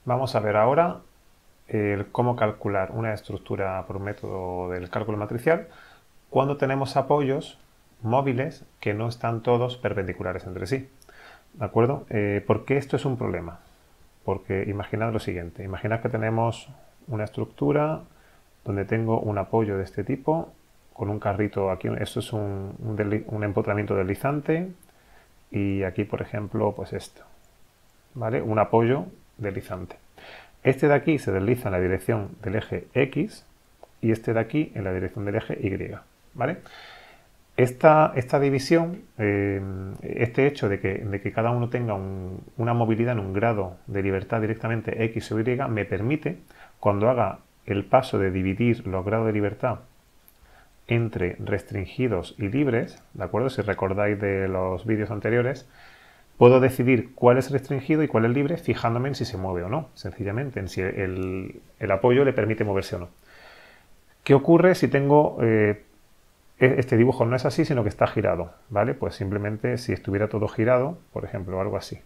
Vamos a ver ahora cómo calcular una estructura por método del cálculo matricial cuando tenemos apoyos móviles que no están todos perpendiculares entre sí. ¿De acuerdo? ¿Por qué esto es un problema? Porque imaginad lo siguiente. Imaginad que tenemos una estructura donde tengo un apoyo de este tipo con un carrito aquí. Esto es un empotramiento deslizante y aquí, por ejemplo, pues esto. ¿Vale? Un apoyo deslizante. Este de aquí se desliza en la dirección del eje X y este de aquí en la dirección del eje Y. ¿Vale? Esta división, este hecho de que cada uno tenga una movilidad en un grado de libertad directamente X o Y, me permite, cuando haga el paso de dividir los grados de libertad entre restringidos y libres, ¿de acuerdo? Si recordáis de los vídeos anteriores, puedo decidir cuál es restringido y cuál es libre fijándome en si se mueve o no, sencillamente, en si el apoyo le permite moverse o no. ¿Qué ocurre si tengo este dibujo no es así, sino que está girado? ¿Vale? Pues simplemente si estuviera todo girado, por ejemplo, algo así.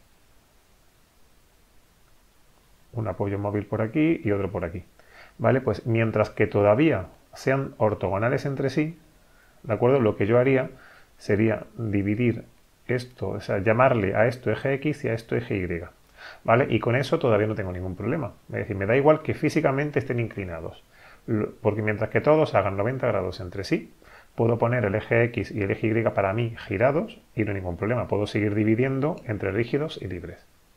Un apoyo móvil por aquí y otro por aquí. ¿Vale? Pues mientras que todavía sean ortogonales entre sí, ¿de acuerdo? Lo que yo haría sería dividir esto, o sea, llamarle a esto eje X y a esto eje Y. ¿Vale? Y con eso todavía no tengo ningún problema. Es decir, me da igual que físicamente estén inclinados. Porque mientras que todos hagan 90 grados entre sí, puedo poner el eje X y el eje Y para mí girados y no hay ningún problema. Puedo seguir dividiendo entre rígidos y libres.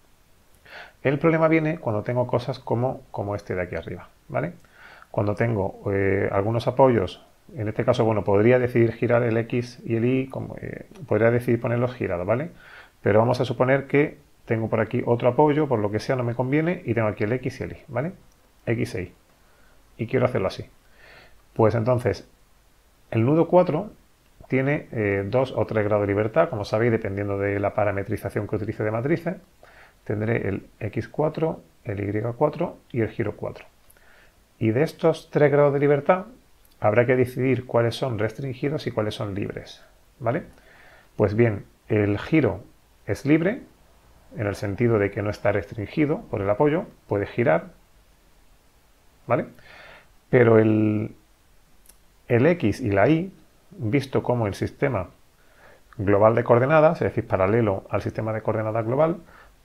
El problema viene cuando tengo cosas como este de aquí arriba, ¿vale? Cuando tengo algunos apoyos, en este caso, bueno, podría decidir girar el X y el Y, podría decidir ponerlos girados, ¿vale? Pero vamos a suponer que tengo por aquí otro apoyo, por lo que sea no me conviene, y tengo aquí el X y el Y, ¿vale? X e Y. Y quiero hacerlo así. Pues entonces, el nudo 4 tiene 2 o 3 grados de libertad, como sabéis, dependiendo de la parametrización que utilice de matrices. Tendré el X4, el Y4 y el giro 4. Y de estos 3 grados de libertad habrá que decidir cuáles son restringidos y cuáles son libres. ¿Vale? Pues bien, el giro es libre, en el sentido de que no está restringido por el apoyo, puede girar, ¿vale? Pero el X y la Y, visto como el sistema global de coordenadas, es decir, paralelo al sistema de coordenadas global,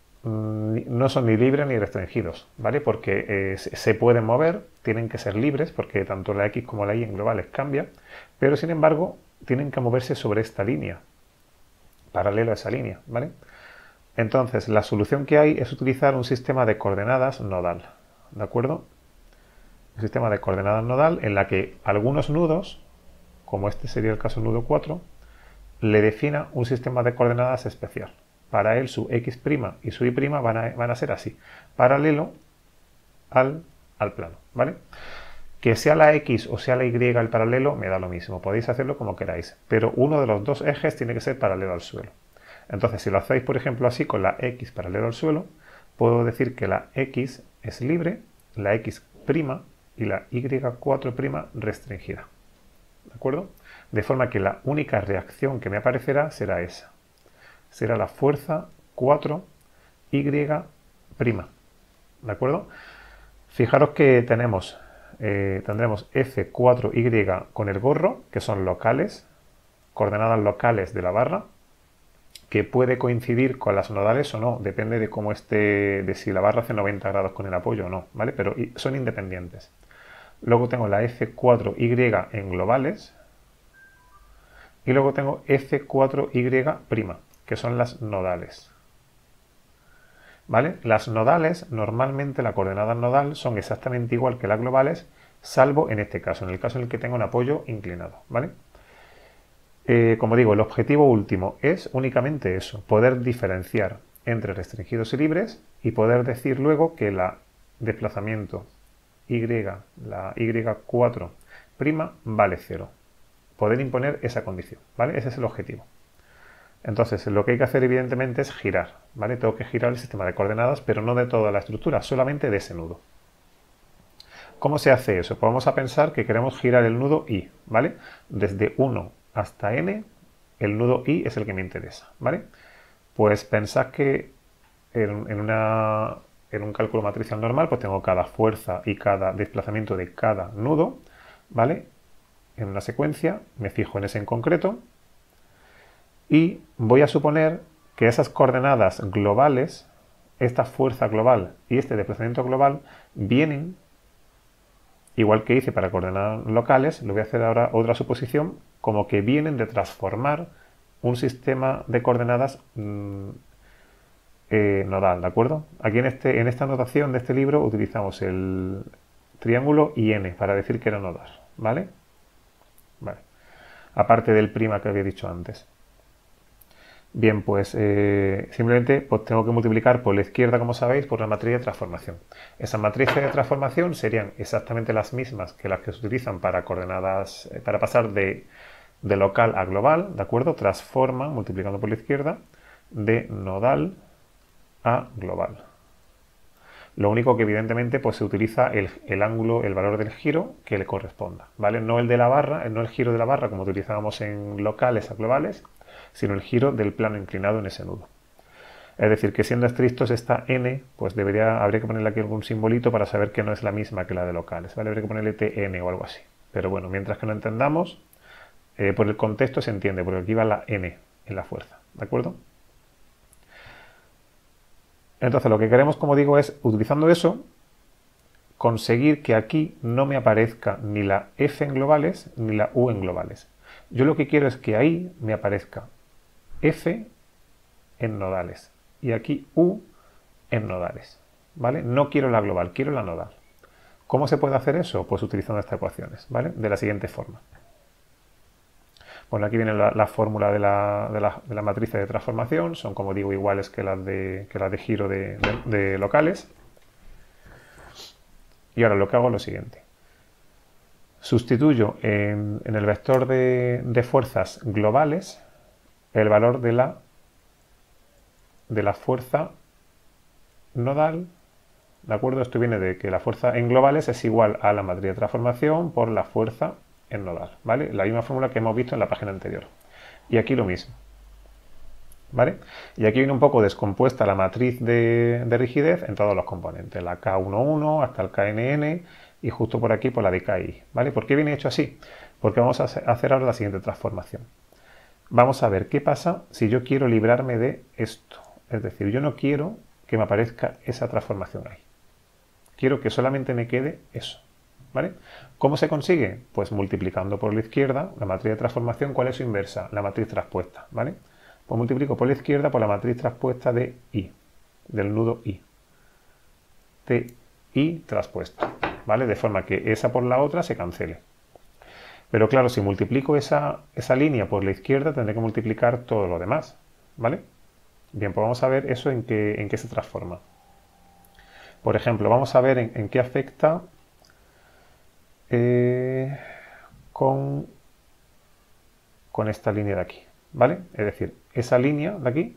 no son ni libres ni restringidos, ¿vale? Porque se pueden mover, tienen que ser libres, porque tanto la X como la Y en globales cambian, pero sin embargo tienen que moverse sobre esta línea, paralelo a esa línea, ¿vale? Entonces, la solución que hay es utilizar un sistema de coordenadas nodal, ¿de acuerdo? Un sistema de coordenadas nodal en la que algunos nudos, como este sería el caso nudo 4, le defina un sistema de coordenadas especial. Para él su x' y su y' van a ser así, paralelo al plano, ¿vale? Que sea la x o sea la y el paralelo me da lo mismo, podéis hacerlo como queráis, pero uno de los dos ejes tiene que ser paralelo al suelo. Entonces, si lo hacéis, por ejemplo, así con la x paralelo al suelo, puedo decir que la x es libre, la x' y la y4' restringida. ¿De acuerdo? De forma que la única reacción que me aparecerá será esa. Será la fuerza 4y'. ¿De acuerdo? Fijaros que tendremos F4y con el gorro, que son locales, coordenadas locales de la barra, que puede coincidir con las nodales o no, depende de cómo esté, de si la barra hace 90 grados con el apoyo o no, ¿vale? Pero son independientes. Luego tengo la F4y en globales y luego tengo F4y', que son las nodales. ¿Vale? Las nodales, normalmente la coordenada nodal son exactamente igual que las globales, salvo en este caso, en el caso en el que tengo un apoyo inclinado. ¿Vale? Como digo, el objetivo último es únicamente eso, poder diferenciar entre restringidos y libres y poder decir luego que la desplazamiento y, la y4' vale 0. Poder imponer esa condición, ¿vale? Ese es el objetivo. Entonces, lo que hay que hacer evidentemente es girar, ¿vale? Tengo que girar el sistema de coordenadas, pero no de toda la estructura, solamente de ese nudo. ¿Cómo se hace eso? Pues vamos a pensar que queremos girar el nudo I, ¿vale? Desde 1 hasta n, el nudo I es el que me interesa, ¿vale? Pues pensad que en una en un cálculo matricial normal, pues tengo cada fuerza y cada desplazamiento de cada nudo, ¿vale? En una secuencia, me fijo en ese en concreto y voy a suponer que esas coordenadas globales, esta fuerza global y este desplazamiento global, vienen, igual que hice para coordenadas locales, lo voy a hacer ahora otra suposición, como que vienen de transformar un sistema de coordenadas nodal, ¿de acuerdo? Aquí en esta notación de este libro utilizamos el triángulo y n para decir que era nodal, ¿vale? Vale. Aparte del prima que había dicho antes. Bien, pues simplemente pues, tengo que multiplicar por la izquierda, como sabéis, por la matriz de transformación. Esas matrices de transformación serían exactamente las mismas que las que se utilizan para coordenadas, para pasar de local a global, ¿de acuerdo? Transforman, multiplicando por la izquierda, de nodal a global. Lo único que evidentemente pues se utiliza el ángulo, el valor del giro que le corresponda, ¿vale? No el de la barra, no el giro de la barra como utilizábamos en locales a globales, sino el giro del plano inclinado en ese nudo. Es decir, que siendo estrictos esta n, pues habría que ponerle aquí algún simbolito para saber que no es la misma que la de locales, ¿vale? Habría que ponerle tn o algo así. Pero bueno, mientras que no entendamos, por el contexto se entiende, porque aquí va la n en la fuerza, ¿de acuerdo? Entonces lo que queremos, como digo, es, utilizando eso, conseguir que aquí no me aparezca ni la f en globales ni la u en globales. Yo lo que quiero es que ahí me aparezca f en nodales y aquí u en nodales, ¿vale? No quiero la global, quiero la nodal. ¿Cómo se puede hacer eso? Pues utilizando estas ecuaciones, ¿vale? De la siguiente forma. Bueno, aquí viene la fórmula de la matriz de transformación, son, como digo, iguales que las de giro de locales. Y ahora lo que hago es lo siguiente. Sustituyo en el vector de fuerzas globales el valor de la fuerza nodal, ¿de acuerdo? Esto viene de que la fuerza en globales es igual a la matriz de transformación por la fuerza en nodal, ¿vale? La misma fórmula que hemos visto en la página anterior. Y aquí lo mismo, ¿vale? Y aquí viene un poco descompuesta la matriz de rigidez en todos los componentes, la K11 hasta el KNN y justo por aquí por la de KI, ¿vale? ¿Por qué viene hecho así? Porque vamos a hacer ahora la siguiente transformación. Vamos a ver qué pasa si yo quiero librarme de esto. Es decir, yo no quiero que me aparezca esa transformación ahí. Quiero que solamente me quede eso, ¿vale? ¿Cómo se consigue? Pues multiplicando por la izquierda la matriz de transformación. ¿Cuál es su inversa? La matriz traspuesta, ¿vale? Pues multiplico por la izquierda por la matriz traspuesta de I, del nudo I. TI traspuesto, ¿vale? De forma que esa por la otra se cancele. Pero claro, si multiplico esa línea por la izquierda, tendré que multiplicar todo lo demás, ¿vale? Bien, pues vamos a ver eso en qué se transforma. Por ejemplo, vamos a ver en qué afecta con esta línea de aquí, ¿vale? Es decir, esa línea de aquí,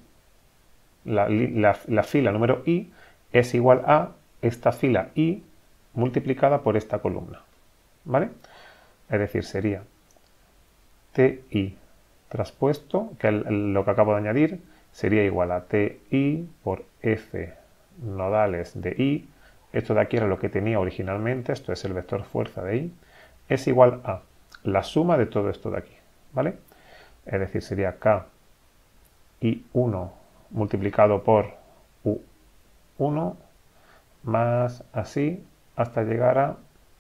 la fila número I, es igual a esta fila I multiplicada por esta columna, ¿vale? Es decir, sería TI traspuesto, que es lo que acabo de añadir, sería igual a TI por F nodales de I. Esto de aquí era lo que tenía originalmente, esto es el vector fuerza de I, es igual a la suma de todo esto de aquí, ¿vale? Es decir, sería KI1 multiplicado por U1 más así hasta llegar a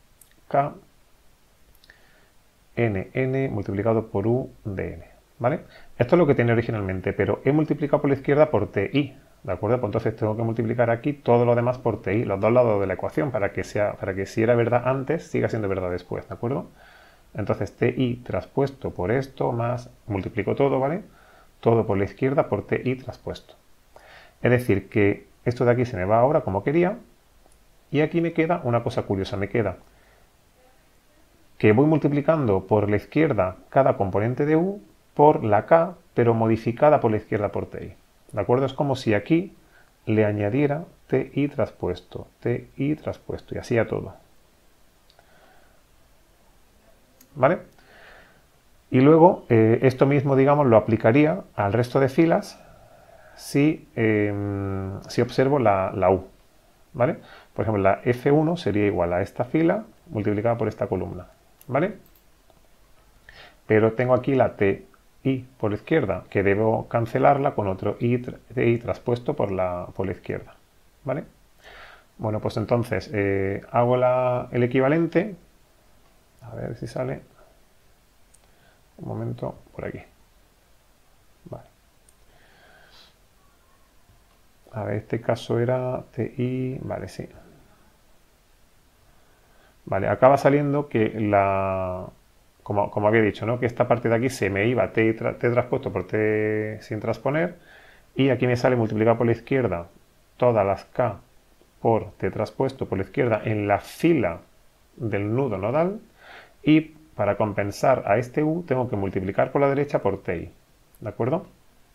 KNN multiplicado por U de N, ¿vale? Esto es lo que tenía originalmente, pero he multiplicado por la izquierda por TI, ¿de acuerdo? Pues entonces tengo que multiplicar aquí todo lo demás por TI, los dos lados de la ecuación, para que si era verdad antes, siga siendo verdad después, ¿de acuerdo? Entonces TI traspuesto por esto, más multiplico todo, ¿vale? Todo por la izquierda por TI traspuesto. Es decir, que esto de aquí se me va ahora como quería, y aquí me queda una cosa curiosa, me queda que voy multiplicando por la izquierda cada componente de U por la K, pero modificada por la izquierda por TI. ¿De acuerdo? Es como si aquí le añadiera TI traspuesto, y así a todo. ¿Vale? Y luego esto mismo, digamos, lo aplicaría al resto de filas si observo la U. ¿vale? Por ejemplo, la F1 sería igual a esta fila multiplicada por esta columna, ¿vale? Pero tengo aquí la TI por la izquierda, que debo cancelarla con otro TI traspuesto por la izquierda, ¿vale? Bueno, pues entonces hago el equivalente, a ver si sale, un momento, por aquí, vale. A ver, este caso era TI, vale, sí. Vale, acaba saliendo que como había dicho, ¿no? Que esta parte de aquí se me iba T traspuesto por T sin transponer, y aquí me sale multiplicado por la izquierda todas las K por T traspuesto por la izquierda en la fila del nudo nodal, y para compensar a este U tengo que multiplicar por la derecha por TI, ¿de acuerdo?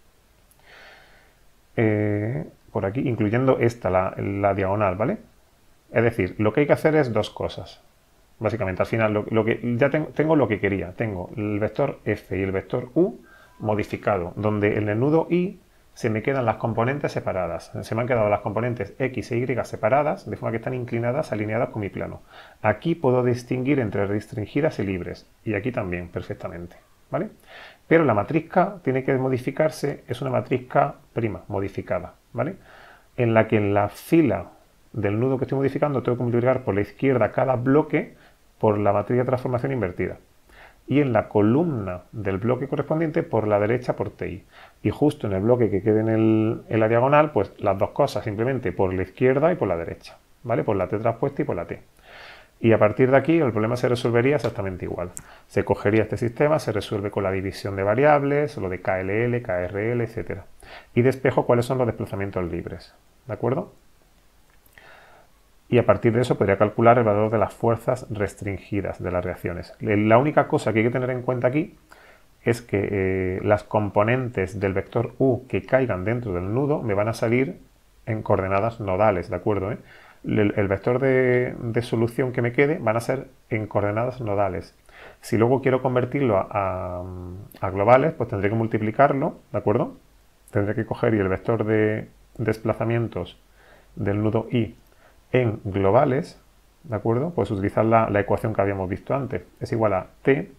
Por aquí, incluyendo esta, la diagonal, ¿vale? Es decir, lo que hay que hacer es dos cosas. Básicamente, al final, ya tengo lo que quería. Tengo el vector F y el vector U modificado, donde en el nudo I se me quedan las componentes separadas. Se me han quedado las componentes X e Y separadas, de forma que están inclinadas, alineadas con mi plano. Aquí puedo distinguir entre restringidas y libres, y aquí también, perfectamente, ¿vale? Pero la matriz K tiene que modificarse, es una matriz K' modificada, ¿vale? En la que en la fila del nudo que estoy modificando tengo que multiplicar por la izquierda cada bloque por la matriz de transformación invertida, y en la columna del bloque correspondiente por la derecha por TI, y justo en el bloque que quede en la diagonal, pues las dos cosas simplemente por la izquierda y por la derecha, ¿vale? Por la T traspuesta y por la T. Y a partir de aquí el problema se resolvería exactamente igual. Se cogería este sistema, se resuelve con la división de variables, lo de KLL, KRL, etc. Y despejo cuáles son los desplazamientos libres, ¿de acuerdo? Y a partir de eso podría calcular el valor de las fuerzas restringidas de las reacciones. La única cosa que hay que tener en cuenta aquí es que las componentes del vector U que caigan dentro del nudo me van a salir en coordenadas nodales, ¿de acuerdo? El vector de solución que me quede van a ser en coordenadas nodales. Si luego quiero convertirlo a globales, pues tendré que multiplicarlo, ¿de acuerdo? Tendré que coger y el vector de desplazamientos del nudo I en globales, ¿de acuerdo? Pues utilizar la ecuación que habíamos visto antes. Es igual a T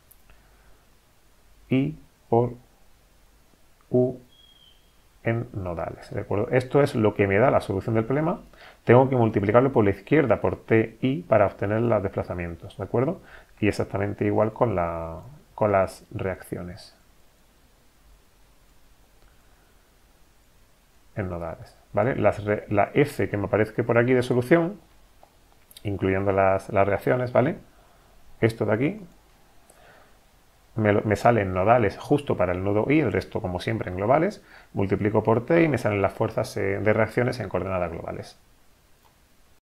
I por U en nodales, ¿de acuerdo? Esto es lo que me da la solución del problema. Tengo que multiplicarlo por la izquierda por TI para obtener los desplazamientos, ¿de acuerdo? Y exactamente igual con las reacciones en nodales, ¿vale? La F que me aparece por aquí de solución, incluyendo las reacciones, ¿vale? Esto de aquí me salen nodales justo para el nudo I, el resto como siempre en globales, multiplico por T y me salen las fuerzas de reacciones en coordenadas globales.